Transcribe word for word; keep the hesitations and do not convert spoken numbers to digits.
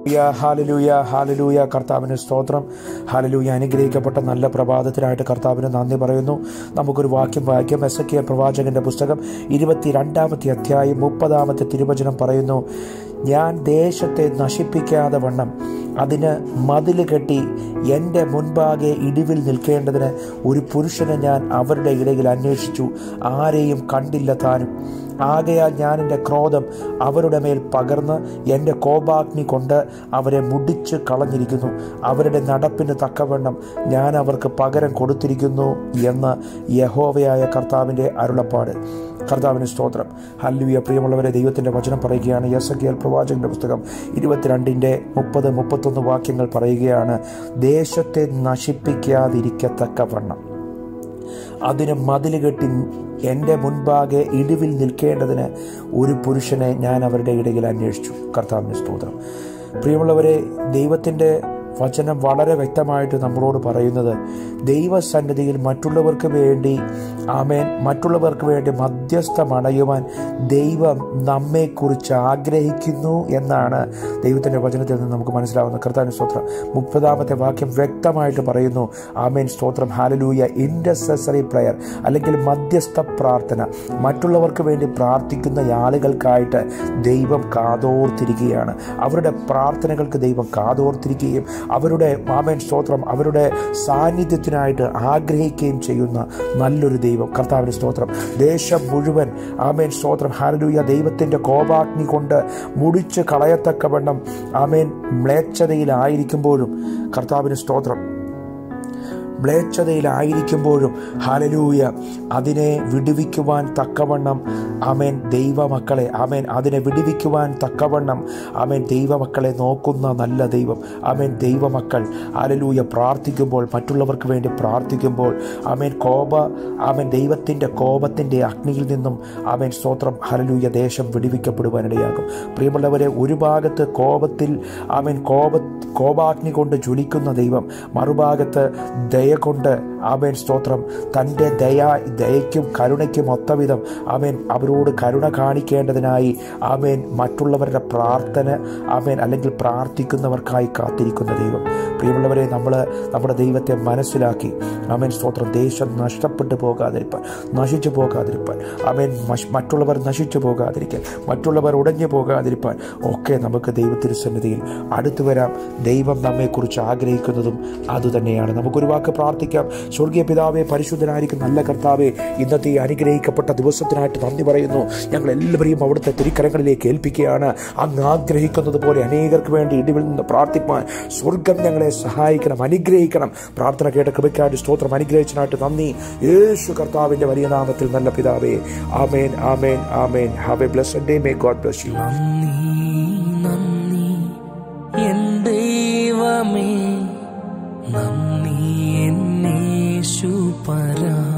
Hallelujah, hallelujah. കർത്താവിന് സ്തോത്രം. Hallelujah. അനുഗ്രഹിക്കപ്പെട്ട നല്ല പ്രഭാതത്തിനായിട്ട് കർത്താവിന് നന്ദി പറയുന്നു. നമുക്കൊരു വാക്യം വായിക്കാം. എസെക്കിയേൽ പ്രവാചകന്റെ പുസ്തകം ഇരുപത്തിരണ്ടാമത്തെ അധ്യായം മുപ്പതാമത്തെ തിരുവചനം പറയുന്നു, ഞാൻ ദേശത്തെ നശിപ്പിക്കാതെ വണ്ണം അതിന് മതിൽ കെട്ടി എൻ്റെ മുൻപാകെ ഇടിവിൽ നിൽക്കേണ്ടതിന് ഒരു പുരുഷനെ ഞാൻ അവരുടെ ഇടയിൽ അന്വേഷിച്ചു, ആരെയും കണ്ടില്ല താനും. ആകയാൽ ഞാൻ എൻ്റെ ക്രോധം അവരുടെ മേൽ പകർന്ന് എൻ്റെ കോപാഗ്നി കൊണ്ട് അവരെ മുടിച്ച് കളഞ്ഞിരിക്കുന്നു. അവരുടെ നടപ്പിന് തക്കവണ്ണം ഞാൻ അവർക്ക് പകരം കൊടുത്തിരിക്കുന്നു എന്ന് യഹോവയായ കർത്താവിൻ്റെ അരുളപ്പാട്. കർത്താവിന് സ്തോത്രം. ഹല്ലേലൂയ. പ്രിയമുള്ളവരെ, ദൈവത്തിൻ്റെ വചനം പറയുകയാണ്. എസെക്കിയേൽ പ്രവാചകന്റെ പുസ്തകം ഇരുപത്തിരണ്ടിൻ്റെ മുപ്പത് മുപ്പത്തൊന്ന് വാക്യങ്ങൾ പറയുകയാണ്, ദേശത്തെ നശിപ്പിക്കാതിരിക്കത്തക്കവണ്ണം അതിന് മതിൽ കെട്ടി എൻ്റെ മുൻപാകെ ഇടിവിൽ നിൽക്കേണ്ടതിന് ഒരു പുരുഷനെ ഞാൻ അവരുടെ ഇടയിൽ അന്വേഷിച്ചു. കർത്താവിന് സ്തോത്രം. പ്രിയമുള്ളവരെ, ദൈവത്തിൻ്റെ വചനം വളരെ വ്യക്തമായിട്ട് നമ്മളോട് പറയുന്നത്, ദൈവസന്നിധിയിൽ മറ്റുള്ളവർക്ക് വേണ്ടി ആമേൻ മറ്റുള്ളവർക്ക് വേണ്ടി മധ്യസ്ഥമണയുവാൻ ദൈവം നമ്മെക്കുറിച്ച് ആഗ്രഹിക്കുന്നു എന്നാണ് ദൈവത്തിൻ്റെ വചനത്തിൽ നിന്ന് നമുക്ക് മനസ്സിലാവുന്നത്. കർത്താവിന് സ്തോത്രം. മുപ്പതാമത്തെ വാക്യം വ്യക്തമായിട്ട് പറയുന്നു, ആമേൻ സ്തോത്രം, ഹല്ലേലൂയ. ഇൻ്റർസെസറി പ്രയർ അല്ലെങ്കിൽ മധ്യസ്ഥ പ്രാർത്ഥന, മറ്റുള്ളവർക്ക് വേണ്ടി പ്രാർത്ഥിക്കുന്ന ആളുകൾക്കായിട്ട് ദൈവം കാതോർത്തിരിക്കുകയാണ്. അവരുടെ പ്രാർത്ഥനകൾക്ക് ദൈവം കാതോർത്തിരിക്കുകയും അവരുടെ ആമേൻ സ്തോത്രം അവരുടെ സാന്നിധ്യത്തിനായിട്ട് ആഗ്രഹിക്കുകയും ചെയ്യുന്ന നല്ലൊരു ദൈവം. കർത്താവിന് സ്തോത്രം. ദേശം മുഴുവൻ ആമേൻ സ്തോത്രം ഹല്ലേലൂയ ദൈവത്തിൻ്റെ കോപാഗ്നി കൊണ്ട് മുടിച്ച് കളയത്തക്കവണ്ണം ആമേൻ മ്ലേച്ഛതയിലായിരിക്കുമ്പോഴും കർത്താവിന് സ്തോത്രം മ്ലേച്ഛതയിലായിരിക്കുമ്പോഴും ഹല്ലേലൂയ അതിനെ വിടുവിക്കുവാൻ തക്കവണ്ണം ആമേൻ ദൈവമക്കളെ ആമേൻ അതിനെ വിടുവിക്കുവാൻ തക്കവണ്ണം ആമേൻ ദൈവമക്കളെ നോക്കുന്ന നല്ല ദൈവം. ആമേൻ ദൈവമക്കൾ ഹല്ലേലൂയ പ്രാർത്ഥിക്കുമ്പോൾ, മറ്റുള്ളവർക്ക് വേണ്ടി പ്രാർത്ഥിക്കുമ്പോൾ ആമേൻ കോപ ആമേൻ ദൈവത്തിൻ്റെ കോപത്തിൻ്റെ അഗ്നിയിൽ നിന്നും ആമേൻ സ്തോത്രം ഹല്ലേലൂയ ദേശം വിടുവിക്കപ്പെടുവാനിടയാകും. പ്രിയമുള്ളവരെ, ഒരു ഭാഗത്ത് കോപത്തിൽ ആമേൻ കോപ കോപാഗ്നി കൊണ്ട് ജ്വലിക്കുന്ന ദൈവം, മറുഭാഗത്ത് ദയ കൊണ്ട് ആമേൻ സ്തോത്രം തൻ്റെ ദയ ദയയ്ക്കും കരുണയ്ക്കും ഒത്തവിധം ആമേൻ അവരോട് കരുണ കാണിക്കേണ്ടതിനായി ആമേൻ മറ്റുള്ളവരുടെ പ്രാർത്ഥന ആമേൻ അല്ലെങ്കിൽ പ്രാർത്ഥിക്കുന്നവർക്കായി കാത്തിരിക്കുന്ന ദൈവം. പ്രിയമുള്ളവരെ, നമ്മൾ നമ്മുടെ ദൈവത്തെ മനസ്സിലാക്കി ആമേൻ സ്തോത്രം ദേശം നഷ്ടപ്പെട്ടു പോകാതിരിപ്പാൻ, നശിച്ചു പോകാതിരിപ്പാൻ, ആമേൻ മറ്റുള്ളവർ നശിച്ചു പോകാതിരിക്കാൻ, മറ്റുള്ളവർ ഉടഞ്ഞു പോകാതിരിപ്പാൻ ഒക്കെ നമുക്ക് ദൈവത്തിൻ്റെ സന്നിധിയിൽ അടുത്തു വരാം. ദൈവം നമ്മെക്കുറിച്ച് ആഗ്രഹിക്കുന്നതും അതുതന്നെയാണ്. നമുക്കൊരു വാക്ക് പ്രാർത്ഥിക്കാം. സ്വർഗീയ പിതാവേ, പരിശുദ്ധനായിരിക്കും നല്ല കർത്താവേ, ഇന്നത്തെ ഈ അനുഗ്രഹിക്കപ്പെട്ട ദിവസത്തിനായിട്ട് നന്ദി പറയുന്നു. ഞങ്ങൾ എല്ലാവരെയും അവിടുത്തെ തിരുക്കരങ്ങളിലേക്ക് ഏൽപ്പിക്കുകയാണ്. അങ്ങ് ആഗ്രഹിക്കുന്നത് പോലെ അനേകർക്ക് വേണ്ടി ഇടിവിൽ നിന്ന് പ്രാർത്ഥിപ്പാൻ സ്വർഗം ഞങ്ങളെ സഹായിക്കണം, അനുഗ്രഹിക്കണം. പ്രാർത്ഥന കേട്ട കൃപയ്ക്കായിട്ട് സ്തോത്രം. അനുഗ്രഹിച്ചതിനായിട്ട് നന്ദി. യേശു കർത്താവിന്റെ വലിയ നാമത്തിൽ നല്ല പിതാവേ, ആമേൻ, ആമേൻ, ആമേൻ. Have a blessed day. May God bless you. നന്ദി എൻ ദൈവമേ, നന്ദി എന്നേശു പരാ.